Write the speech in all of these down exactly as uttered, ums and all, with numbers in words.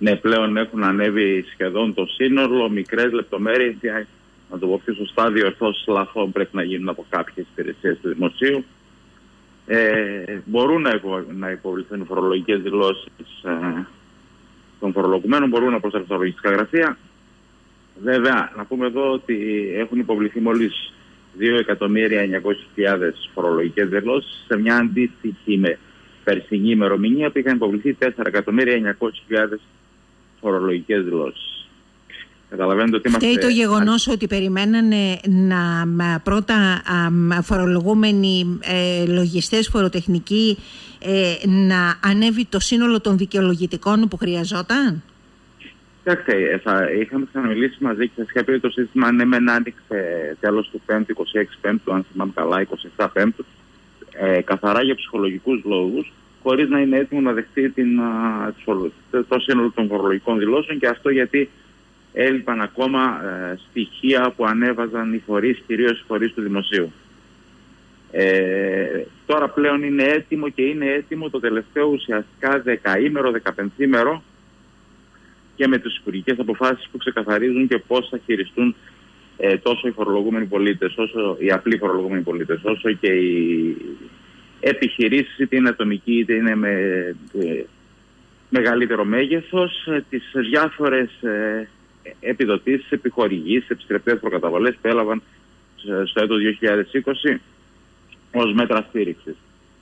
Ναι, πλέον έχουν ανέβει σχεδόν το σύνολο, μικρές λεπτομέρειες, να το πω πιο σωστά, διορθώσεις λαθών πρέπει να γίνουν από κάποιες υπηρεσίες του δημοσίου. Ε, μπορούν να, υπο, να υποβληθούν φορολογικές δηλώσεις ε, των φορολογουμένων, μπορούν να προσθέσουν στα λογιστικά γραφεία. Βέβαια, να πούμε εδώ ότι έχουν υποβληθεί μόλις δύο εκατομμύρια εννιακόσιες χιλιάδες φορολογικές δηλώσεις, σε μια αντίστοιχη με περσινή ημερομηνία που είχαν υποβληθεί τέσσερα εκατομμύρια εννιακόσιες χιλιάδες φορολογικές δηλώσεις. Καταλαβαίνετε ότι είμαστε... Φταίει το γεγονός ότι περιμένανε να πρώτα α, φορολογούμενοι ε, λογιστές, φοροτεχνικοί ε, να ανέβει το σύνολο των δικαιολογητικών που χρειαζόταν. Κοιτάξτε, θα είχαμε ξαναμιλήσει μαζί και σας είχα πει ότι το σύστημα ναι μεν άνοιξε τέλος του πέμπτου, είκοσι έξι πέμπτου, αν θυμάμαι καλά, είκοσι επτά πέμπτου, ε, καθαρά για ψυχολογικούς λόγους, χωρίς να είναι έτοιμο να δεχτεί την, α, το σύνολο των φορολογικών δηλώσεων, και αυτό γιατί έλειπαν ακόμα ε, στοιχεία που ανέβαζαν οι φορείς, κυρίως οι φορείς του δημοσίου. Ε, τώρα πλέον είναι έτοιμο και είναι έτοιμο το τελευταίο ουσιαστικά δεκαήμερο, δεκαπενθήμερο, και με τις υπουργικές αποφάσεις που ξεκαθαρίζουν και πώς θα χειριστούν ε, τόσο οι φορολογούμενοι πολίτες, όσο οι απλοί φορολογούμενοι πολίτες, όσο και οι επιχειρήσεις, είτε είναι ατομικοί είτε είναι με ε, μεγαλύτερο μέγεθος, ε, τις διάφορες ε, επιδοτήσεις, επιχορηγήσεις, επιστρεπτές προκαταβολές που έλαβαν στο έτος δύο χιλιάδες είκοσι ως μέτρα στήριξης.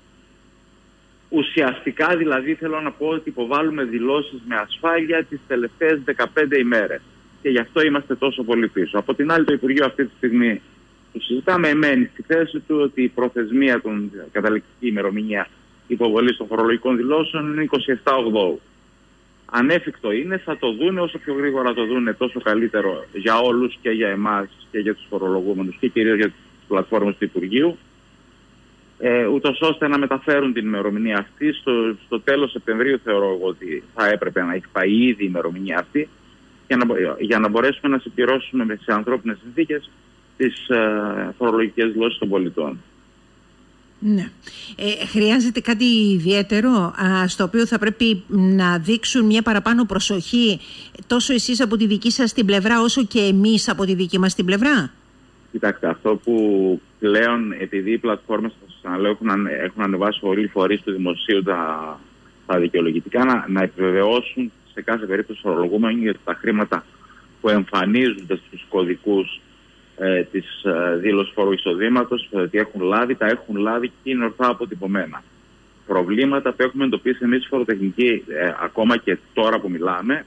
Ουσιαστικά δηλαδή θέλω να πω ότι υποβάλλουμε δηλώσεις με ασφάλεια τις τελευταίες δεκαπέντε ημέρες και γι' αυτό είμαστε τόσο πολύ πίσω. Από την άλλη, το Υπουργείο αυτή τη στιγμή που συζητάμε εμένει στη θέση του ότι η προθεσμία των καταληκτική ημερομηνία υποβολής των φορολογικών δηλώσεων είναι είκοσι επτά οκτώου. Ανέφικτο είναι, θα το δούνε, όσο πιο γρήγορα το δούνε τόσο καλύτερο για όλους, και για εμάς και για τους φορολογούμενους και κυρίως για τις πλατφόρμες του Υπουργείου, ε, ούτως ώστε να μεταφέρουν την ημερομηνία αυτή. Στο, στο τέλος Σεπτεμβρίου θεωρώ εγώ ότι θα έπρεπε να έχει πάει ήδη η ημερομηνία αυτή για να, για να μπορέσουμε να συμπληρώσουμε σε ανθρώπινες συνθήκες τις ε, φορολογικές δηλώσεις των πολιτών. Ναι. Ε, χρειάζεται κάτι ιδιαίτερο α, στο οποίο θα πρέπει να δείξουν μια παραπάνω προσοχή τόσο εσείς από τη δική σας την πλευρά όσο και εμείς από τη δική μας την πλευρά? Κοιτάξτε, αυτό που πλέον, επειδή οι πλατφόρμες έχουν, έχουν ανεβάσει όλοι οι φορείς του δημοσίου τα, τα δικαιολογητικά, να, να επιβεβαιώσουν σε κάθε περίπτωση φορολογούμενοι για τα χρήματα που εμφανίζονται στους κωδικούς ε, της ε, δήλωσης φόρου εισοδήματος, ότι έχουν λάβει, τα έχουν λάβει και είναι ορθά αποτυπωμένα. Προβλήματα που έχουμε εντοπίσει εμείς φοροτεχνικοί, ε, ακόμα και τώρα που μιλάμε,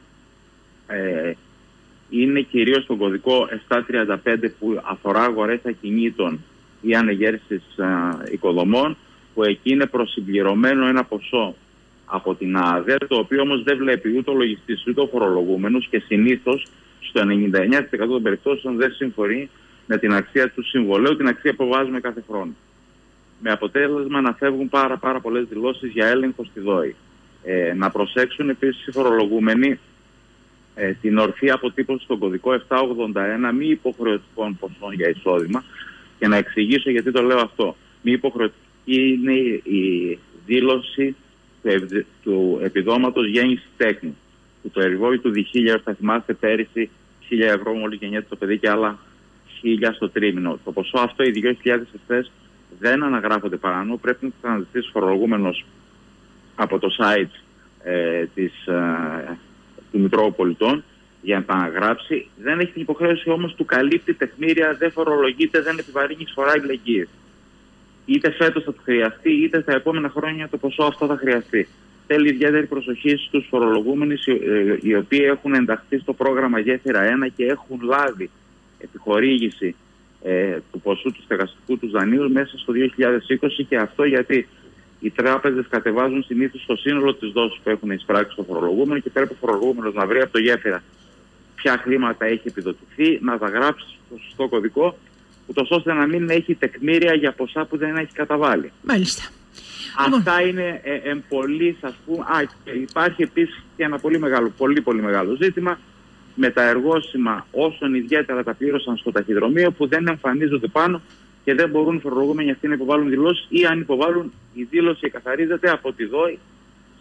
ε, είναι κυρίως στον κωδικό επτακόσια τριάντα πέντε που αφορά αγορές ακινήτων ή ανεγέρσεις ε, οικοδομών, που εκεί είναι προσυμπληρωμένο ένα ποσό από την ΑΔΕ, το οποίο όμως δεν βλέπει ούτε ο λογιστής ούτε ο φορολογούμενος, και συνήθως στο ενενήντα εννέα τοις εκατό των περιπτώσεων δεν συμφωνεί με την αξία του συμβολέου, την αξία που βάζουμε κάθε χρόνο. Με αποτέλεσμα να φεύγουν πάρα, πάρα πολλές δηλώσεις για έλεγχο στη ΔΟΗ. Ε, να προσέξουν επίσης οι φορολογούμενοι ε, την ορθή αποτύπωση στον κωδικό επτακόσια ογδόντα ένα μη υποχρεωτικών ποσών για εισόδημα, και να εξηγήσω γιατί το λέω αυτό. Μη υποχρεωτική είναι η δήλωση του, του επιδόματος γέννησης τέκνη, του περιβόητου διχίλια, θα θυμάστε πέρυσι χίλια ευρώ μόλις γεννιέται το παιδί και άλλα χίλια στο τρίμηνο. Το ποσό αυτό, οι δύο χιλιάδες ευθές, δεν αναγράφονται παράνομο. Πρέπει να το αναζητήσει φορολογούμενος από το site ε, της, ε, του Μητρώου Πολιτών για να τα αναγράψει. Δεν έχει την υποχρέωση όμως, του καλύπτει τεκμήρια, δεν φορολογείται, δεν επιβαρύνει εισφορά ηλικίες. Είτε φέτος θα του χρειαστεί, είτε στα επόμενα χρόνια το ποσό αυτό θα χρειαστεί. Θέλει ιδιαίτερη προσοχή στους φορολογούμενους οι οποίοι έχουν ενταχθεί στο πρόγραμμα Γέφυρα ένα και έχουν λάβει επιχορήγηση ε, του ποσού του στεγαστικού του δανείου μέσα στο δύο χιλιάδες είκοσι, και αυτό γιατί οι τράπεζες κατεβάζουν συνήθως το σύνολο της δόσης που έχουν εισπράξει στο φορολογούμενο, και πρέπει ο φορολογούμενος να βρει από το Γέφυρα ποια χρήματα έχει επιδοτηθεί, να τα γράψει στο σωστό κωδικό, ούτως ώστε να μην έχει τεκμήρια για ποσά που δεν έχει καταβάλει. Μάλιστα. Αυτά είναι ε, εμπολής, ας πούμε. Α, και υπάρχει επίσης και ένα πολύ μεγάλο, πολύ πολύ μεγάλο ζήτημα με τα εργόσημα όσων ιδιαίτερα τα πλήρωσαν στο ταχυδρομείο, που δεν εμφανίζονται πάνω και δεν μπορούν οι φορολογούμενοι αυτοί να υποβάλουν δηλώσεις, ή αν υποβάλουν, η δήλωση εκαθαρίζεται από τη ΔΟΗ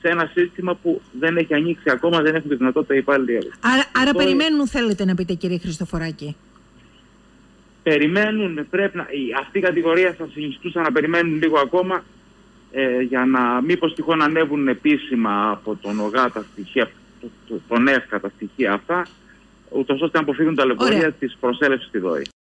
σε ένα σύστημα που δεν έχει ανοίξει ακόμα, δεν έχουν τη δυνατότητα οι υπάλληλοι. Άρα, άρα περιμένουν, θέλετε να πείτε, κύριε Χριστοφοράκη. Περιμένουν, πρέπει να, αυτή η κατηγορία θα συνιστούσα να περιμένουν λίγο ακόμα ε, για να μήπως τυχόν ανέβουν επίσημα από τον ΟΓΑ τα στοιχεία, το, το, τον ΕΦΚΑ τα στοιχεία αυτά, ούτως ώστε να αποφύγουν τα λεπτομέρεια της προσέλευσης στη ΔΟΗ.